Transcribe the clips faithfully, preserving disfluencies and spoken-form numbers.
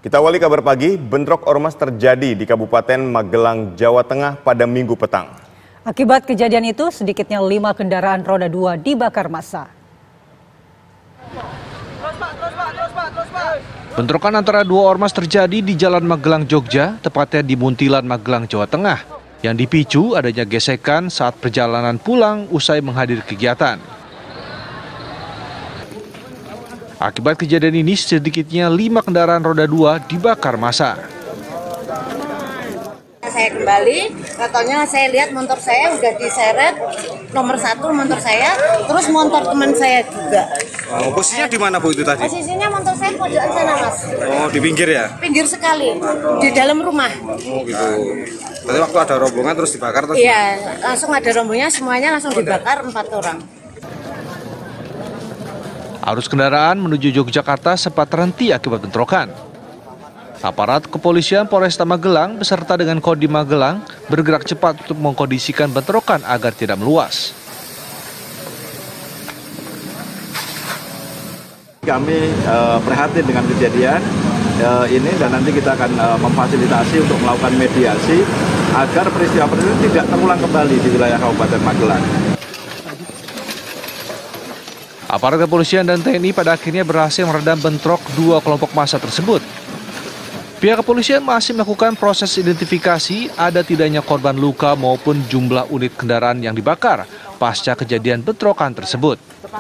Kita awali kabar pagi, bentrok ormas terjadi di Kabupaten Magelang, Jawa Tengah pada Minggu petang. Akibat kejadian itu, sedikitnya lima kendaraan roda dua dibakar massa. Bentrokan antara dua ormas terjadi di Jalan Magelang, Jogja, tepatnya di Muntilan, Magelang, Jawa Tengah, yang dipicu adanya gesekan saat perjalanan pulang usai menghadiri kegiatan. Akibat kejadian ini, sedikitnya lima kendaraan roda dua dibakar massa. Saya kembali, katanya saya lihat motor saya udah diseret, nomor satu motor saya, terus motor teman saya juga. Oh, posisinya di mana Bu itu tadi? Posisinya motor saya pojokan sana Mas. Oh, di pinggir ya? Pinggir sekali, di dalam rumah. Oh gitu. Tadi waktu ada rombongan terus dibakar terus? Iya, langsung ada rombongannya, semuanya langsung dibakar empat orang. Arus kendaraan menuju Yogyakarta sempat terhenti akibat bentrokan. Aparat kepolisian Polresta Magelang beserta dengan Kodim Magelang bergerak cepat untuk mengkondisikan bentrokan agar tidak meluas. Kami uh, prihatin dengan kejadian uh, ini dan nanti kita akan uh, memfasilitasi untuk melakukan mediasi agar peristiwa-peristiwa tidak terulang kembali di wilayah Kabupaten Magelang. Aparat kepolisian dan T N I pada akhirnya berhasil meredam bentrok dua kelompok massa tersebut. Pihak kepolisian masih melakukan proses identifikasi ada tidaknya korban luka maupun jumlah unit kendaraan yang dibakar pasca kejadian bentrokan tersebut.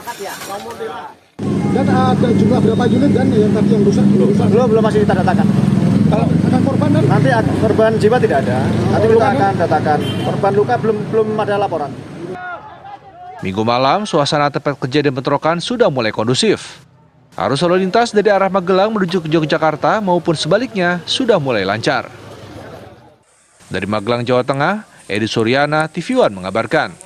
Dan ada jumlah berapa unit dan yang tadi yang rusak? Belum, belum masih kita datakan. Kalau ada korban dan nanti korban jiwa tidak ada. Nanti kita akan datakan. Korban luka belum belum ada laporan. Minggu malam, suasana tempat kejadian bentrokan sudah mulai kondusif. Arus lalu lintas dari arah Magelang menuju ke Yogyakarta maupun sebaliknya sudah mulai lancar. Dari Magelang, Jawa Tengah, Edi Suryana, T V One mengabarkan.